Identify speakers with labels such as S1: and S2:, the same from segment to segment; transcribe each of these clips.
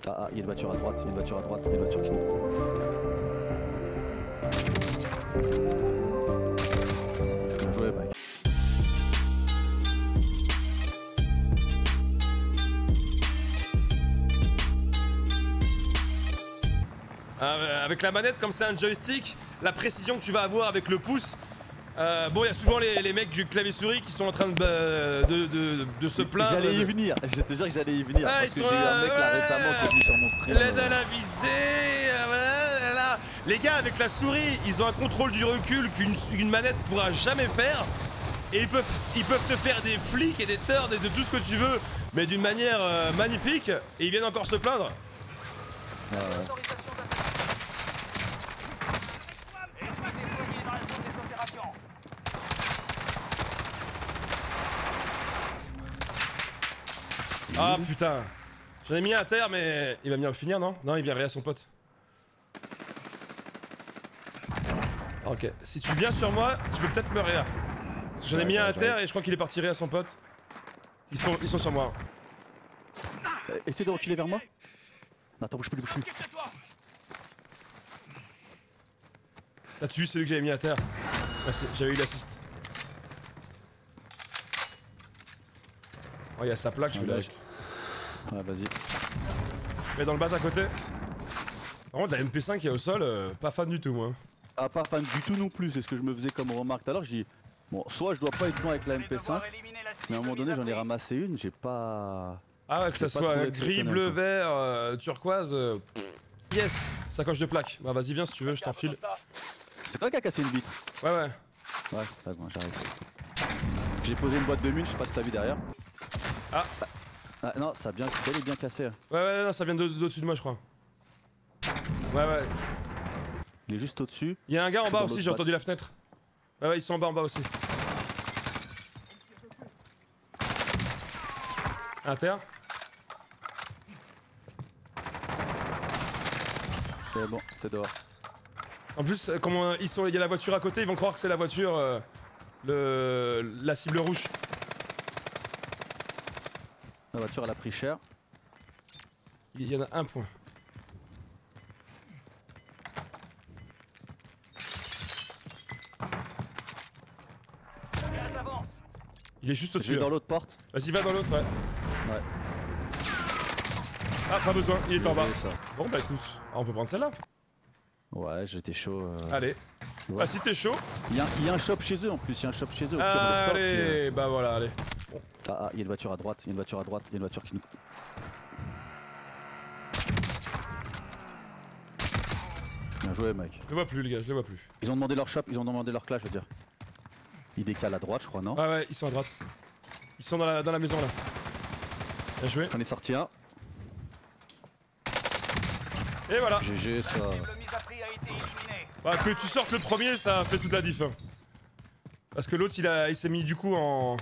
S1: Ah, il y a une voiture à droite, il y a une voiture à droite, il y a une voiture qui nous... Bien joué, mec.
S2: Avec la manette, comme c'est un joystick, la précision que tu vas avoir avec le pouce. Bon, il y a souvent les mecs du clavier souris qui sont en train de se plaindre.
S1: J'allais y venir, je te jure que j'allais y venir. Parce que j'ai eu un mec là récemment qui est venu sur mon stream.
S2: L'aide à la visée, voilà. Les gars, avec la souris, ils ont un contrôle du recul qu'une manette pourra jamais faire. Et ils peuvent te faire des flics et des turns et de tout ce que tu veux, mais d'une manière magnifique. Et ils viennent encore se plaindre. Ah putain, j'en ai mis un à terre mais il va venir me finir non? Non, il vient rien à son pote. Ok, si tu viens sur moi, tu peux peut-être me réa. J'en ai mis un à terre et je crois qu'il est parti réa à son pote. Ils sont sur moi.
S1: Essaye de reculer vers moi. Non, attends, bouge plus, bouge plus.
S2: T'as-tu vu celui que j'avais mis à terre? Ouais, j'avais eu l'assist. Oh, il y a sa plaque, je vais avec.
S1: Ouais, vas-y.
S2: Mais dans le bas à côté. Par contre, la MP5 qui est au sol, pas fan du tout, moi.
S1: Ah, pas fan du tout non plus, c'est ce que je me faisais comme remarque tout à l'heure. J'ai dit, bon, soit je dois pas être bon avec la MP5, mais à un moment donné, j'en ai ramassé une, j'ai pas.
S2: Ah ouais, que ça soit gris, bleu, vert, turquoise. Yes, sacoche de plaques. Bah, vas-y, viens si tu veux, je t'enfile.
S1: C'est toi qui as cassé une vitre?
S2: Ouais, ouais.
S1: Ouais, c'est bon, j'arrive. J'ai posé une boîte de mine, je sais pas si t'as vu derrière.
S2: Ah.
S1: Ah non, ça a bien, elle est bien cassée.
S2: Ouais, non, ça vient d'au-dessus de moi, je crois. Ouais.
S1: Il est juste au-dessus.
S2: Il y a un gars en bas aussi, j'ai entendu la fenêtre. Ouais, ils sont en bas aussi. À terre.
S1: C'est bon, c'est dehors.
S2: En plus, comme il y a la voiture à côté, ils vont croire que c'est la voiture, la cible rouge.
S1: La voiture elle a pris cher.
S2: Il y en a un point. Il est juste au-dessus.
S1: Dans l'autre porte.
S2: Vas-y, va dans l'autre, ouais.
S1: Ouais.
S2: Ah, pas besoin, il est en bas. Bon, bah écoute, on peut prendre celle-là.
S1: Ouais, j'étais chaud.
S2: Allez. Ouais. Ah, si t'es chaud.
S1: Il y a un shop chez eux en plus, il y a un shop chez eux.
S2: Allez, bah voilà, allez.
S1: Bon. Ah, il y a une voiture à droite, il y a une voiture à droite, il y a une voiture qui nous. Bien joué, mec.
S2: Je le vois plus, les gars, je le vois plus.
S1: Ils ont demandé leur shop, ils ont demandé leur clash, je veux dire. Ils décalent à droite, je crois, non?
S2: Ah ouais, ils sont à droite. Ils sont dans la maison là. Bien joué.
S1: J'en ai sorti un.
S2: Et voilà.
S1: GG, ça.
S2: Bah, que tu sortes le premier, ça fait toute la diff. Hein. Parce que l'autre, il s'est mis du coup en.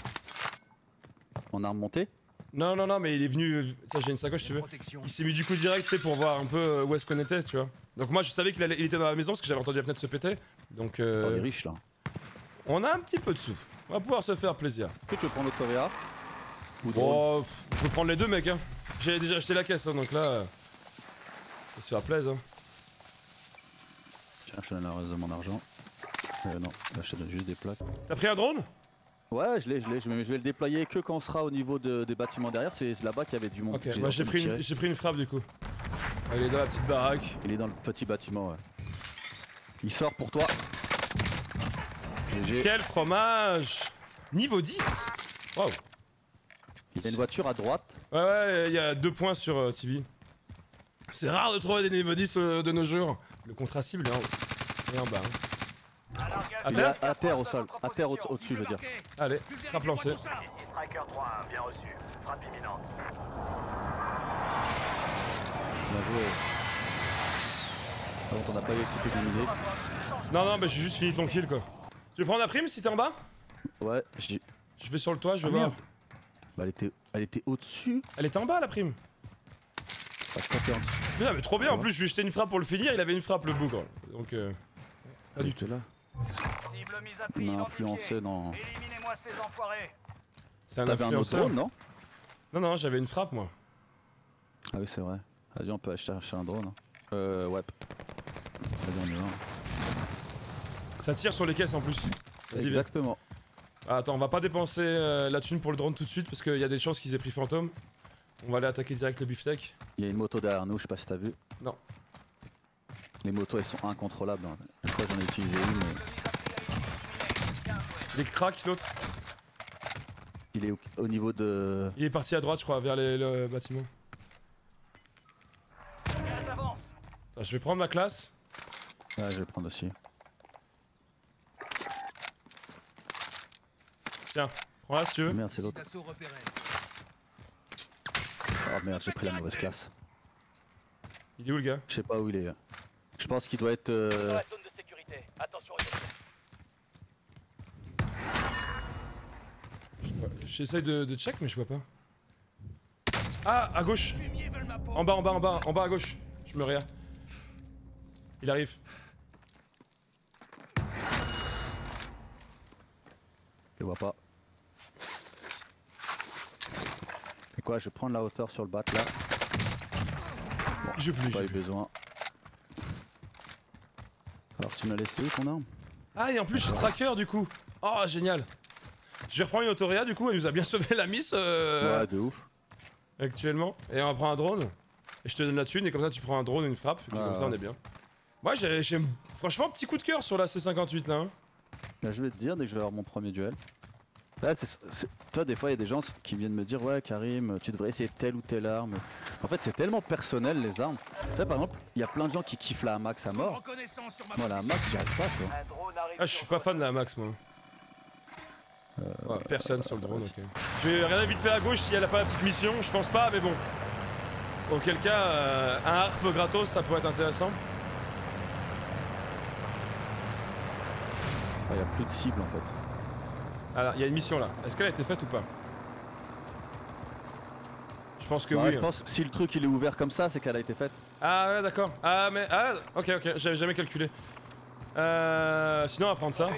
S1: En arme montée?
S2: Non, mais il est venu. Ça, j'ai une sacoche, si tu veux. Il s'est mis du coup direct, tu sais, pour voir un peu où est-ce qu'on était, tu vois. Donc, moi, je savais qu'il était dans la maison parce que j'avais entendu la fenêtre se péter. Donc.
S1: Oh, il est riche là.
S2: On a un petit peu de sous. On va pouvoir se faire plaisir.
S1: Est-ce que tu veux prendre l'autre OVA?
S2: Oh, on peut prendre les deux, mec. Hein. J'ai déjà acheté la caisse, hein, donc là. Ça se faire plaisir. Hein.
S1: Tiens, je te donne le reste de mon argent. Non, là, je te donne juste des plaques.
S2: T'as pris un drone?
S1: Ouais, je l'ai. Je vais le déployer que quand on sera au niveau des bâtiments derrière. C'est là-bas qu'il y avait du monde.
S2: Ok, moi j'ai pris une frappe du coup. Elle est dans la petite baraque.
S1: Il est dans le petit bâtiment, ouais. Il sort pour toi. GG.
S2: Quel fromage! Niveau 10? Waouh!
S1: Il y a une voiture à droite.
S2: Ouais, il y a 2 points sur TV. C'est rare de trouver des niveaux 10 de nos jours. Le contrat cible est en bas. Hein. À terre?
S1: À terre au sol. À terre au-dessus, je veux dire.
S2: Allez, frappe lancée.
S3: Striker 3, bien reçu. Frappe imminente.
S1: Bien joué. Par contre, on n'a pas eu équipé d'unité.
S2: Non, mais j'ai juste fini ton kill quoi. Tu veux prendre la prime si t'es en bas?
S1: Ouais, j'ai.
S2: Je vais sur le toit, je vais voir.
S1: Bah, elle était au-dessus.
S2: Elle était en bas la prime.
S1: Ah, je crois qu'elle est en dessous.
S2: Putain, mais trop bien, en plus je lui ai jeté une frappe pour le finir, il avait une frappe le bougre. Donc
S1: pas du tout là.
S3: Cible mise à prix
S1: Il m'a influencé dans.
S3: Éliminez-moi ces enfoirés.
S2: c'est un
S1: T'avais un autre
S2: influenceur.
S1: drone, non?
S2: Non, j'avais une frappe moi.
S1: Ah oui, c'est vrai. Vas-y, on peut aller chercher un drone. Ouais. Vas-y, on y va.
S2: Ça tire sur les caisses en plus. Vas-y, viens.
S1: Exactement.
S2: Ah, attends, on va pas dépenser la thune pour le drone tout de suite parce qu'il y a des chances qu'ils aient pris fantôme. On va aller attaquer direct le beefsteak.
S1: Il y a une moto derrière nous, je sais pas si t'as vu.
S2: Non.
S1: Les motos elles sont incontrôlables. Hein. Je crois que j'en ai utilisé une mais...
S2: Il est crack l'autre.
S1: Il est au niveau de...
S2: Il est parti à droite je crois, vers le bâtiment.
S3: Gaz avance.
S2: Attends, je vais prendre ma classe.
S1: Ouais, je vais prendre aussi.
S2: Tiens, prends-la si tu veux.
S1: Merde, c'est l'autre. Oh merde, j'ai pris la mauvaise classe.
S2: Il est où le gars?
S1: Je sais pas où il est. Je pense qu'il doit être...
S3: Dans la zone de sécurité. Attention aux ennemis.
S2: J'essaye de check mais je vois pas. Ah, à gauche. En bas à gauche. Je me réa. Il arrive.
S1: Je le vois pas. Et quoi, je vais prendre la hauteur sur le bat là. Bon,
S2: J'ai plus,
S1: pas
S2: j'ai
S1: eu
S2: plus.
S1: besoin. Alors tu m'as laissé où ton arme?
S2: Ah et en plus je suis tracker du coup. Oh génial. Je vais reprendre une autoréa du coup, elle nous a bien sauvé la miss
S1: Ouais, de ouf.
S2: actuellement. Et on va prendre un drone. Et je te donne la thune et comme ça tu prends un drone et une frappe. Et puis
S1: Ouais,
S2: comme ça
S1: ouais.
S2: on est bien. Ouais j'ai franchement petit coup de cœur sur la C58 là. Hein.
S1: Là, je vais te dire dès que je vais avoir mon premier duel. Là, toi, des fois, il y a des gens qui viennent me dire ouais, Karim, tu devrais essayer telle ou telle arme. En fait, c'est tellement personnel les armes. Là, par exemple, il y a plein de gens qui kiffent la Max à mort. Moi, la Max, j'y arrive pas, quoi.
S3: Un drone arrive.
S2: Ah je suis pas fan de la Max moi. Ouais, personne sur le drone, ok. Je vais regarder vite fait à gauche si elle a pas la petite mission, je pense pas, mais bon. Auquel cas, un harp gratos ça pourrait être intéressant.
S1: Il y a plus de cible en fait.
S2: Alors, il y a une mission là. Est-ce qu'elle a été faite ou pas? Je pense que
S1: Ouais,
S2: oui.
S1: je pense si le truc il est ouvert comme ça, c'est qu'elle a été faite.
S2: Ah ouais, d'accord. Ah, mais. Ah, ok, j'avais jamais calculé. Sinon, on va prendre ça.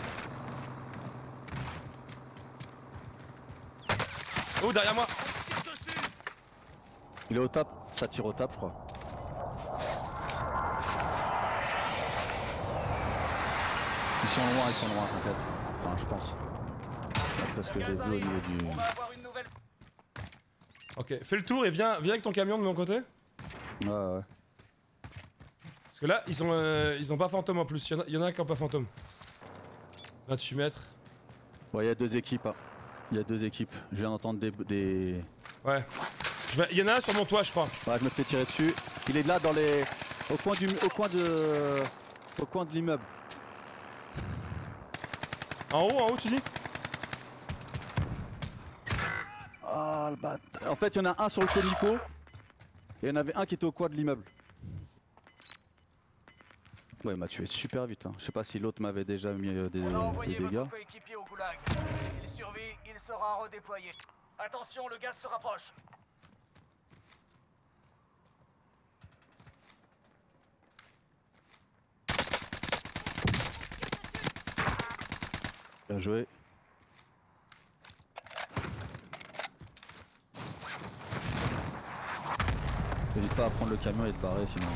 S2: Oh, derrière moi!
S1: Il est au top, ça tire au top, je crois. Ils sont loin en fait. Enfin, je pense. Après ce que j'ai vu au niveau du...
S3: On va avoir une nouvelle.
S2: Ok, fais le tour et viens avec ton camion de mon côté.
S1: Ouais, ouais.
S2: Parce que là, ils ont pas fantôme en plus. Il y en a qui ont pas fantôme. 28 mètres.
S1: Ouais, il y a deux équipes. Hein. Il y a deux équipes. Je viens d'entendre des...
S2: Ouais. Il y en a un sur mon toit, je crois.
S1: Ouais, je me fais tirer dessus. Il est là dans les... Au coin de l'immeuble.
S2: En haut, tu dis?
S1: Ah, le bâtard. En fait, il y en a un sur le comico. Et il y en avait un qui était au coin de l'immeuble. Ouais, il m'a tué super vite. Hein. Je sais pas si l'autre m'avait déjà mis des
S3: On a envoyé
S1: dégâts.
S3: votre coéquipier au goulag. S'il survit, il sera redéployé. Attention, le gaz se rapproche.
S1: Bien joué. N'hésite pas à prendre le camion et te barrer sinon.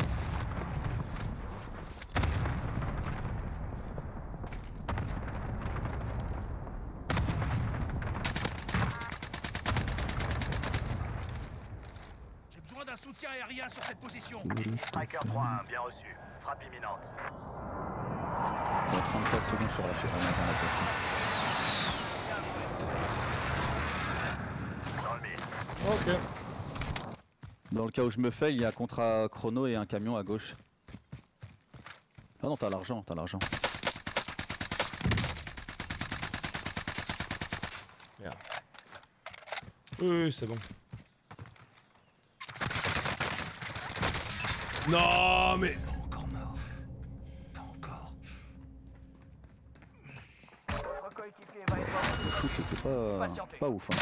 S4: J'ai besoin d'un soutien aérien sur cette position.
S3: Striker 3-1, bien reçu. Frappe imminente.
S1: Dans 34 secondes sur la chaîne. Dans la place.
S3: Dans le mille.
S2: Ok.
S1: Dans le cas où je me fais, il y a un contrat chrono et un camion à gauche. Ah non, t'as l'argent, t'as l'argent.
S2: Merde. Oui, c'est bon. Non, mais.
S4: Encore mort. Pas encore.
S3: Votre coéquipier va être
S1: Le shoot c'était
S3: Patientez.
S1: pas ouf. Hein.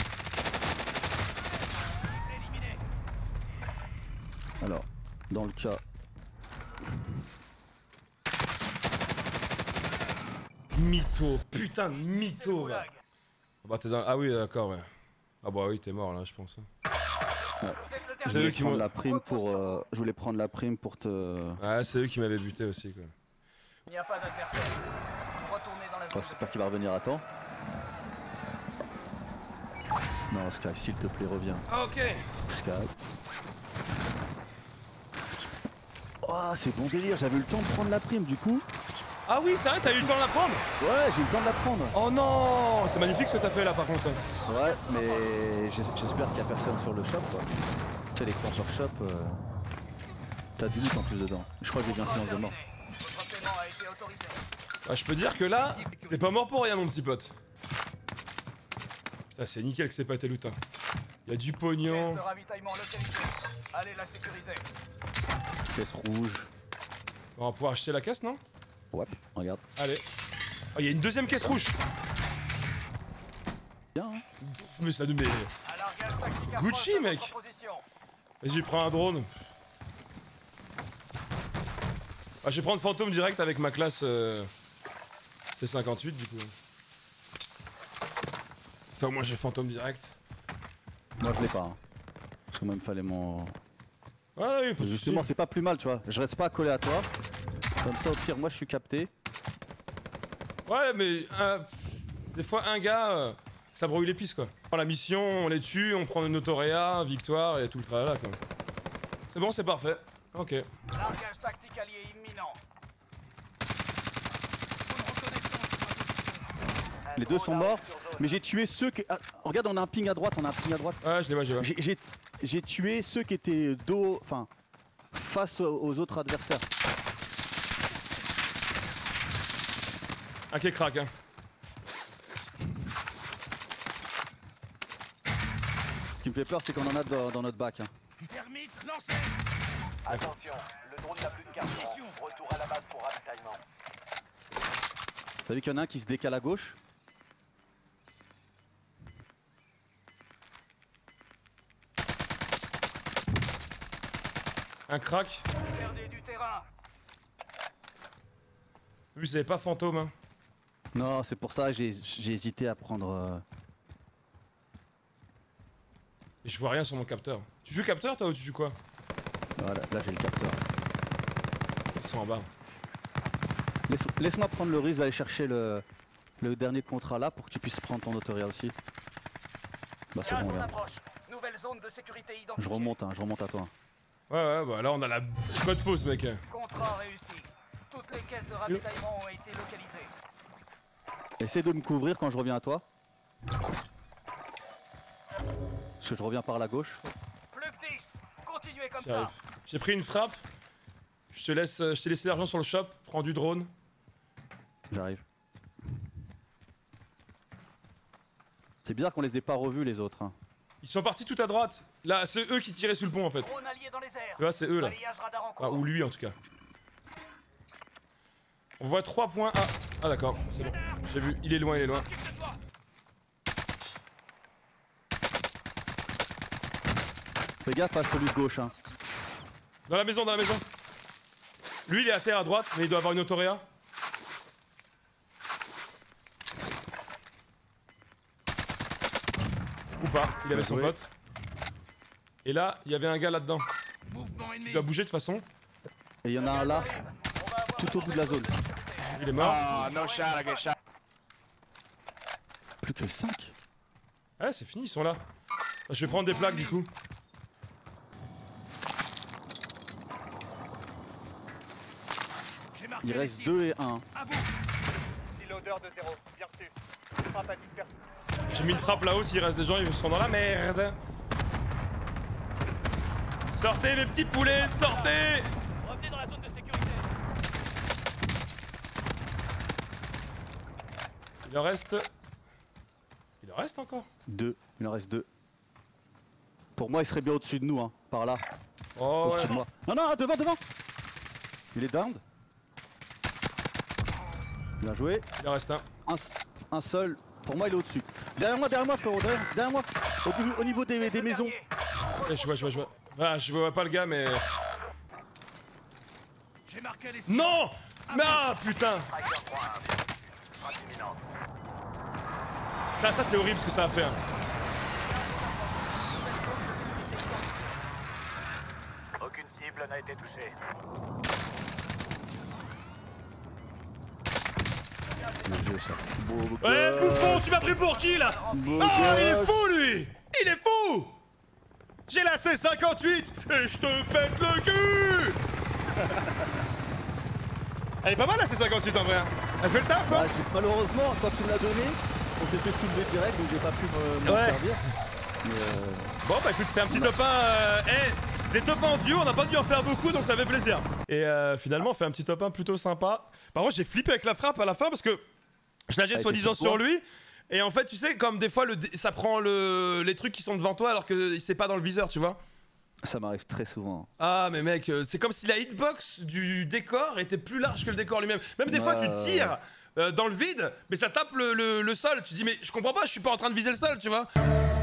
S3: éliminé.
S1: Alors, dans le cas...
S2: Mytho, putain de
S3: C'est le
S2: mytho, va.
S3: goulag.
S2: Ah bah t'es dans... Ah oui, d'accord, ouais. Ah bah oui, t'es mort là, je pense.
S3: Vous êtes le
S2: C'est
S1: Je
S2: eux
S1: voulais
S2: qui
S1: prendre
S2: m'ont.
S1: la prime pour. Je voulais prendre la prime pour te.
S2: Ouais, c'est eux qui m'avaient buté aussi quoi.
S3: Il n'y a pas d'adversaire. Retournez dans la
S1: Oh,
S3: zone.
S1: j'espère qu'il va revenir à temps. Non, Sky, s'il te plaît, reviens.
S2: Ah, ok.
S1: Sky. Oh, c'est bon délire, j'avais eu le temps de prendre la prime du coup.
S2: Ah oui, c'est vrai, t'as eu le temps de la prendre?
S1: Ouais, j'ai eu le temps de la prendre.
S2: Oh non, c'est magnifique ce que t'as fait là par contre.
S1: Ouais, mais j'espère qu'il y a personne sur le shop quoi. Tu sais, l'extenseur shop, t'as du loot en plus dedans. Je crois que j'ai bien fait de mort.
S3: Votre paiement a été autorisé.
S2: Ah, je peux dire que là, t'es pas mort pour rien mon petit pote. Putain, c'est nickel que c'est pas tes loot. Hein. Y a du pognon.
S3: Caisse de ravitaillement localisée. Allez la sécuriser.
S1: Caisse rouge.
S2: On va pouvoir acheter la caisse, non?
S1: Ouais, regarde.
S2: Allez. Oh, y a une deuxième caisse rouge.
S1: Bien, hein.
S2: Mais ça nous met.
S3: Un largage tactique approche
S2: Gucci,
S3: de
S2: mec.
S3: votre position.
S2: Vas-y, prends un drone. Ah, je vais prendre fantôme direct avec ma classe C58 du coup. Ça au moins j'ai fantôme direct.
S1: Moi je l'ai pas. Hein. Parce que moi il me fallait mon.
S2: Ah oui, pas de
S1: Justement,
S2: soucis.
S1: c'est pas plus mal, tu vois. Je reste pas collé à toi. Comme ça, au pire, moi je suis capté.
S2: Ouais, mais des fois un gars, ça brouille les pistes quoi. On prend la mission, on les tue, on prend une autoréa, victoire et tout le tralala quoi. C'est bon, c'est parfait. Ok.
S3: Largage tactique allié imminent.
S1: Les deux sont morts. Mais j'ai tué ceux qui. Ah, regarde, on a un ping à droite, on a un ping à droite.
S2: Ouais, je les vois, je les vois.
S1: J'ai tué ceux qui étaient dos. Enfin. Face aux autres adversaires.
S2: Un qui est crack, hein.
S1: Ce qui me fait peur, c'est qu'on en a dans notre bac. Hein.
S4: Termite, lancez.
S5: Attention, le drone n'a plus de carburant. Retour à la base pour ravitaillement.
S1: T'as vu qu'il y en a un qui se décale à gauche?
S2: Un crack.
S3: Perdez du terrain.
S2: Lui, c'est pas fantôme, hein.
S1: Non, c'est pour ça que j'ai hésité à prendre.
S2: Et je vois rien sur mon capteur. Tu joues capteur toi ou tu joues quoi?
S1: Voilà, là j'ai le capteur.
S2: Ils sont en bas.
S1: Laisse-moi prendre le risque d'aller chercher le dernier contrat là pour que tu puisses prendre ton autoria aussi. Bah c'est
S3: Gaz
S1: bon,
S3: en
S1: regarde.
S3: approche. Nouvelle zone de sécurité identifiée.
S1: Je remonte à toi.
S2: Ouais, bah là on a la code pause, mec.
S3: Contrat réussi. Toutes les caisses de ravitaillement ont été localisées.
S1: Essaie de me couvrir quand je reviens à toi. Parce que je reviens par la gauche.
S3: Plus que 10. Continuez comme
S2: J'arrive.
S3: ça.
S2: J'ai pris une frappe. Je t'ai laissé l'argent sur le shop. Prends du drone.
S1: J'arrive. C'est bizarre qu'on les ait pas revus les autres. Hein.
S2: Ils sont partis tout à droite. Là, c'est eux qui tiraient sous le pont en fait.
S3: Drone allié dans les airs.
S2: Tu vois, c'est eux là.
S3: Balayage radar en
S2: Ah,
S3: cours.
S2: ou lui en tout cas. On voit 3 points. Ah d'accord, c'est bon. J'ai vu, il est loin, il est loin.
S1: Fais gaffe à celui de gauche. Hein.
S2: Dans la maison, dans la maison. Lui, il est à terre à droite, mais il doit avoir une autoréa. Ou pas, il avait son
S1: joué.
S2: pote. Et là, il y avait un gars là-dedans.
S4: Mouvement ennemi.
S2: Il doit bouger de toute façon.
S1: Et il y en a un là,
S3: On va avoir
S1: tout au bout de la zone.
S2: Il est mort.
S5: Ah, no shot, I get shot.
S1: Plus que 5.
S2: Ouais, c'est fini, ils sont là. Je vais prendre des plaques du coup.
S4: J'ai marqué
S1: Il
S4: les
S1: reste
S4: cibles.
S1: 2 et 1.
S4: À vous.
S5: L'odeur de 0. Bien reçu. Frappe à disperser.
S2: J'ai mis une frappe là-haut, s'il reste des gens, ils seront dans la merde. Sortez mes petits poulets, sortez!
S3: Revenez dans la zone de sécurité.
S2: Il en reste... Il en reste encore?
S1: 2. Il en reste 2. Pour moi, il serait bien au-dessus de nous, hein, par là.
S2: Oh ouais.
S1: Au-dessus de moi. Non, non, devant. Il est down. Bien joué.
S2: Il en reste un.
S1: Un seul. Pour moi, il est au-dessus. Derrière moi, frérot. Derrière moi. Au niveau des maisons.
S2: Eh, je vois. Ah, je vois pas le gars, mais...
S4: J'ai marqué les cibles.
S2: Non! Mais ah, putain! Putain, ça c'est horrible ce que ça a fait. Hein.
S5: cible n'a été touchée.
S2: Ouais, bouffon, tu m'as pris pour qui là? Oh, il est fou lui! Il est fou! J'ai la C58 et je te pète le cul! Elle est pas mal la C58 en vrai. Elle fait le taf, hein?
S1: Malheureusement, quand tu me l'as donné, on s'est fait soulever direct donc j'ai pas pu m'en servir. Mais
S2: Bon bah écoute, c'était un petit top 1. Des top 1 en duo, on n'a pas dû en faire beaucoup donc ça fait plaisir. Et finalement, on fait un petit top 1 plutôt sympa. Par contre, j'ai flippé avec la frappe à la fin parce que je la jette soi-disant sur lui. Et en fait, tu sais, comme des fois, ça prend les trucs qui sont devant toi alors que c'est pas dans le viseur, tu vois.
S1: ça m'arrive très souvent.
S2: Ah, mais mec, c'est comme si la hitbox du décor était plus large que le décor lui-même. Même des fois, tu tires dans le vide, mais ça tape le sol. Tu dis, mais je comprends pas, je suis pas en train de viser le sol, tu vois.